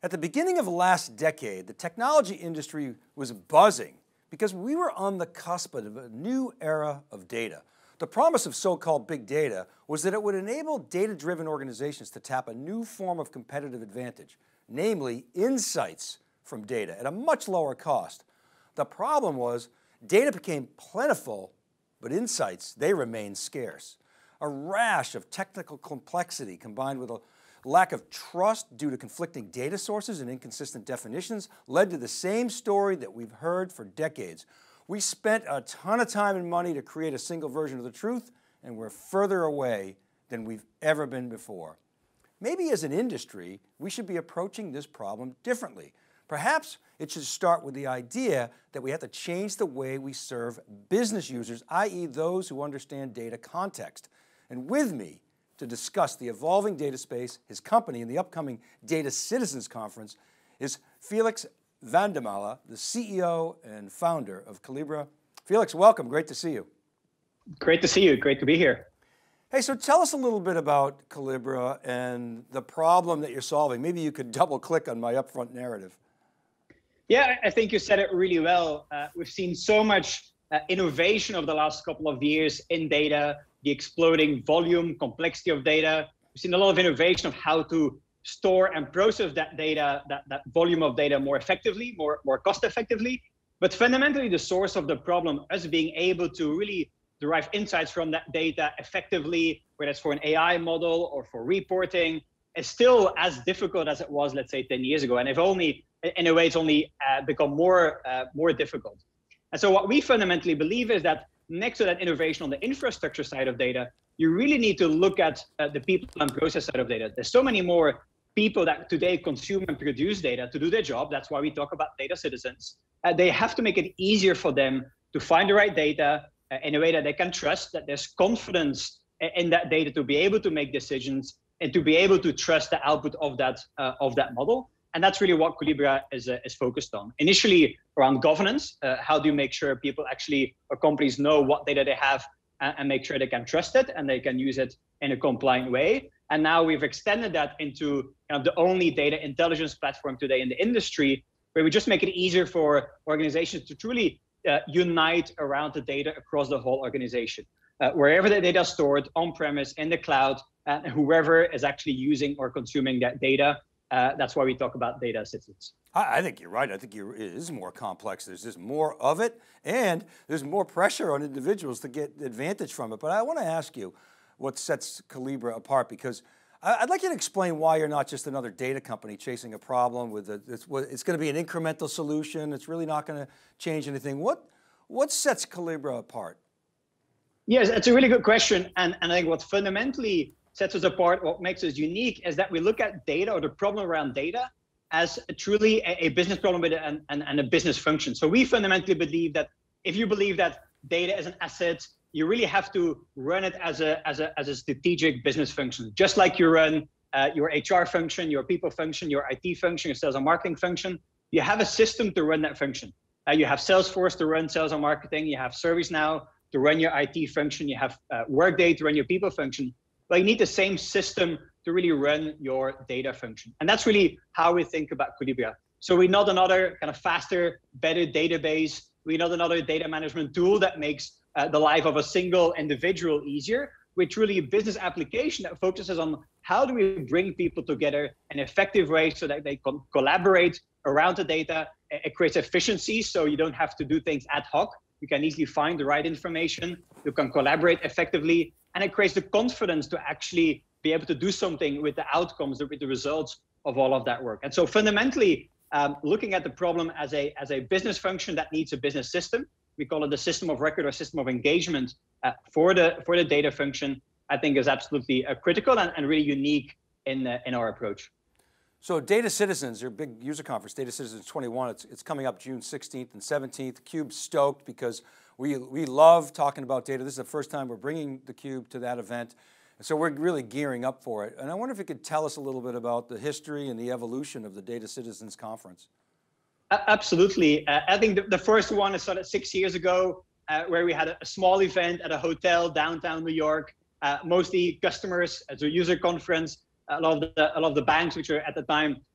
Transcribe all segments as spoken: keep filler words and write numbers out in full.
At the beginning of the last decade, the technology industry was buzzing because we were on the cusp of a new era of data. The promise of so-called big data was that it would enable data-driven organizations to tap a new form of competitive advantage, namely insights from data at a much lower cost. The problem was data became plentiful, but insights, they remained scarce. A rash of technical complexity combined with a lack of trust due to conflicting data sources and inconsistent definitions led to the same story that we've heard for decades. We spent a ton of time and money to create a single version of the truth, and we're further away than we've ever been before. Maybe as an industry, we should be approaching this problem differently. Perhaps it should start with the idea that we have to change the way we serve business users, that is those who understand data context. And with me to discuss the evolving data space, his company, and the upcoming Data Citizens Conference is Felix van der Maele, the C E O and founder of Collibra. Felix, welcome, great to see you. Great to see you, great to be here. Hey, so tell us a little bit about Collibra and the problem that you're solving. Maybe you could double click on my upfront narrative. Yeah, I think you said it really well. Uh, we've seen so much uh, innovation over the last couple of years in data, the exploding volume, complexity of data. We've seen a lot of innovation of how to store and process that data, that, that volume of data more effectively, more, more cost effectively. But fundamentally, the source of the problem, us being able to really derive insights from that data effectively, whether it's for an A I model or for reporting, is still as difficult as it was, let's say, ten years ago. And if only, in a way, it's only uh, become more, uh, more difficult. And so what we fundamentally believe is that next to that innovation on the infrastructure side of data, you really need to look at uh, the people and process side of data. There's so many more people that today consume and produce data to do their job. That's why we talk about data citizens. Uh, they have to make it easier for them to find the right data uh, in a way that they can trust, that there's confidence in that data to be able to make decisions and to be able to trust the output of that, uh, of that model. And that's really what Collibra is, uh, is focused on. Initially around governance, uh, how do you make sure people actually, or companies know what data they have and, and make sure they can trust it and they can use it in a compliant way. And now we've extended that into kind of the only data intelligence platform today in the industry, where we just make it easier for organizations to truly uh, unite around the data across the whole organization. Uh, wherever the data is stored, on-premise, in the cloud, and whoever is actually using or consuming that data. Uh, that's why we talk about data citizens. I, I think you're right. I think you're, it is more complex. There's just more of it, and there's more pressure on individuals to get advantage from it. But I want to ask you what sets Collibra apart, because I, I'd like you to explain why you're not just another data company chasing a problem with a, it's, it's going to be an incremental solution. It's really not going to change anything. What, what sets Collibra apart? Yes, it's a really good question. And, and I think what fundamentally sets us apart, what makes us unique, is that we look at data, or the problem around data, as truly a, a business problem with a, and, and a business function. So we fundamentally believe that if you believe that data is an asset, you really have to run it as a, as a, as a strategic business function. Just like you run uh, your H R function, your people function, your I T function, your sales and marketing function, you have a system to run that function. Uh, you have Salesforce to run sales and marketing, you have ServiceNow to run your I T function, you have uh, Workday to run your people function. But you need the same system to really run your data function. And that's really how we think about Collibra. So we're not another kind of faster, better database. We're not another data management tool that makes uh, the life of a single individual easier. We're truly a business application that focuses on how do we bring people together in an effective way so that they can collaborate around the data. It creates efficiency, so you don't have to do things ad hoc. You can easily find the right information. You can collaborate effectively. And it creates the confidence to actually be able to do something with the outcomes, with the results of all of that work. And so fundamentally, um, looking at the problem as a, as a business function that needs a business system, we call it the system of record or system of engagement uh, for, the, for the data function, I think is absolutely uh, critical and, and really unique in, uh, in our approach. So Data Citizens, your big user conference, Data Citizens twenty-one, it's, it's coming up June sixteenth and seventeenth. theCUBE's stoked because we, we love talking about data. This is the first time we're bringing theCUBE to that event. So we're really gearing up for it. And I wonder if you could tell us a little bit about the history and the evolution of the Data Citizens Conference. Absolutely. Uh, I think the, the first one started six years ago, uh, where we had a, a small event at a hotel downtown New York, uh, mostly customers, as a user conference. A lot of the, a lot of the banks, which were at the time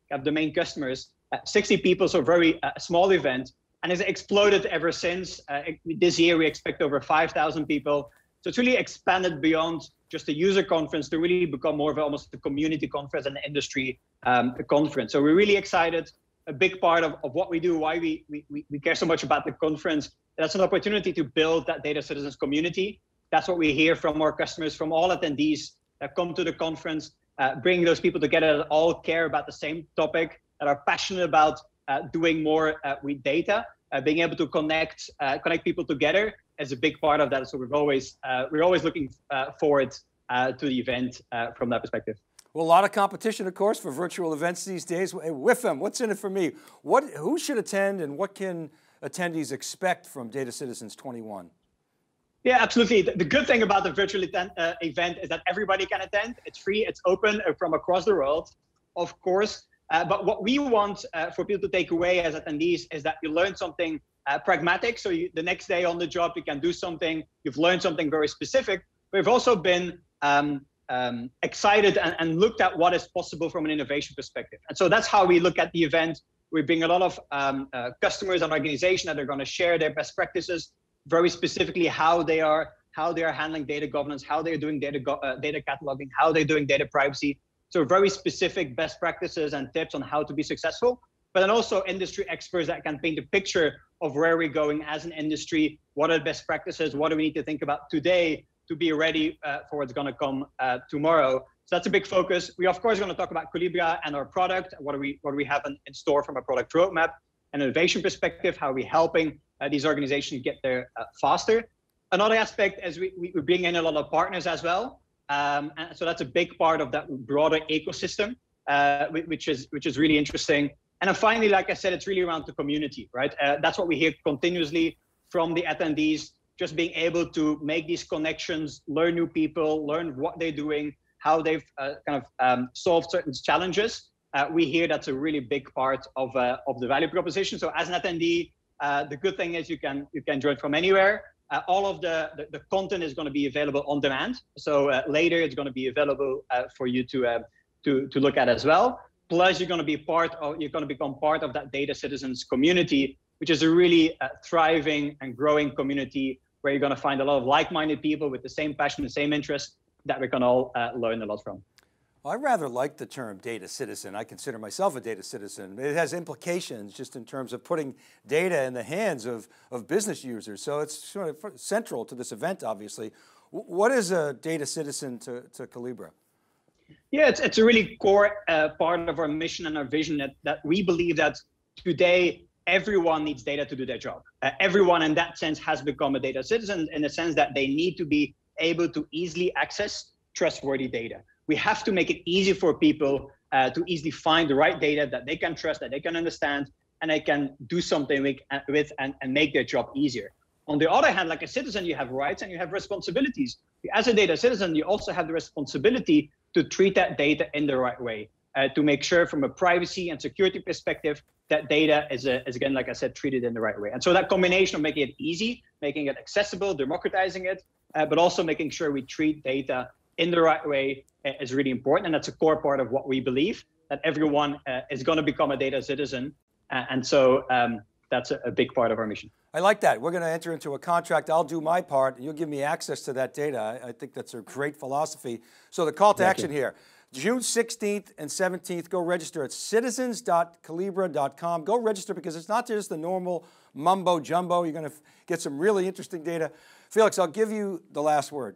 have the main customers, uh, sixty people, so very uh, small event, and it's exploded ever since. Uh, this year we expect over five thousand people. So it's really expanded beyond just a user conference to really become more of almost a community conference and an industry um, conference. So we're really excited. A big part of, of what we do, why we, we, we care so much about the conference, that's an opportunity to build that data citizens community. That's what we hear from our customers, from all attendees that come to the conference, uh, bring those people together that all care about the same topic, that are passionate about uh, doing more uh, with data, uh, being able to connect uh, connect people together is a big part of that. So we're always uh, we're always looking uh, forward uh, to the event uh, from that perspective. Well, a lot of competition, of course, for virtual events these days. With them, what's in it for me? What, who should attend, and what can attendees expect from Data Citizens twenty-one? Yeah, absolutely. The good thing about the virtual event, uh, event is that everybody can attend. It's free, it's open from across the world, of course. Uh, but what we want uh, for people to take away as attendees is that you learn something uh, pragmatic. So you, the next day on the job, you can do something. You've learned something very specific. We've also been um, um, excited and, and looked at what is possible from an innovation perspective. And so that's how we look at the event. We bring a lot of um, uh, customers and organizations that are going to share their best practices, very specifically how they are how they are handling data governance, how they're doing data uh, data cataloging, how they're doing data privacy. So very specific best practices and tips on how to be successful, but then also industry experts that can paint a picture of where we're going as an industry, what are the best practices, what do we need to think about today to be ready uh, for what's going to come uh, tomorrow. So that's a big focus. We of course are going to talk about Collibra and our product, what do we what do we have in, in store from a product roadmap and innovation perspective, how are we helping uh, these organizations get there uh, faster. Another aspect is we, we bring in a lot of partners as well. Um, and so that's a big part of that broader ecosystem, uh, which is which is really interesting. And then finally, like I said, it's really around the community, right? Uh, that's what we hear continuously from the attendees, just being able to make these connections, learn new people, learn what they're doing, how they've uh, kind of um, solved certain challenges. Uh, we hear that's a really big part of uh, of the value proposition. So as an attendee, uh, the good thing is you can you can join from anywhere. Uh, all of the, the, the content is going to be available on demand. So uh, later it's going to be available uh, for you to, uh, to, to look at as well. Plus you're going to be part of, you're going to become part of that Data Citizens community, which is a really uh, thriving and growing community where you're going to find a lot of like-minded people with the same passion, the same interest that we can all uh, learn a lot from. Well, I rather like the term data citizen. I consider myself a data citizen. It has implications just in terms of putting data in the hands of, of business users. So it's sort of central to this event, obviously. What is a data citizen to, to Collibra? Yeah, it's, it's a really core uh, part of our mission and our vision that, that we believe that today everyone needs data to do their job. Uh, everyone in that sense has become a data citizen in the sense that they need to be able to easily access trustworthy data. We have to make it easy for people uh, to easily find the right data that they can trust, that they can understand, and they can do something with, uh, with and, and make their job easier. On the other hand, like a citizen, you have rights and you have responsibilities. As a data citizen, you also have the responsibility to treat that data in the right way, uh, to make sure from a privacy and security perspective, that data is, uh, is, again, like I said, treated in the right way. And so that combination of making it easy, making it accessible, democratizing it, uh, but also making sure we treat data in the right way is really important. And that's a core part of what we believe, that everyone uh, is going to become a data citizen. Uh, and so um, that's a, a big part of our mission. I like that. We're going to enter into a contract. I'll do my part and you'll give me access to that data. I, I think that's a great philosophy. So the call to Thank action you. here, June sixteenth and seventeenth, go register at citizens dot collibra dot com. Go register because it's not just the normal mumbo jumbo. You're going to get some really interesting data. Felix, I'll give you the last word.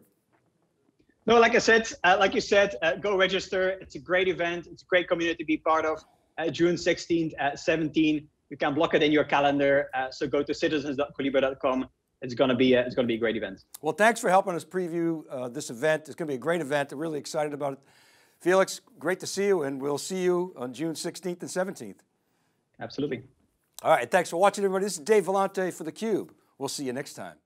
No, like I said, uh, like you said, uh, go register. It's a great event. It's a great community to be part of. Uh, June sixteenth, uh, seventeenth. You can block it in your calendar. Uh, so go to citizens dot collibra dot com. It's going to be uh, it's going to be a great event. Well, thanks for helping us preview uh, this event. It's going to be a great event. I'm really excited about it. Felix, great to see you, and we'll see you on June sixteenth and seventeenth. Absolutely. All right, thanks for watching, everybody. This is Dave Vellante for theCUBE. We'll see you next time.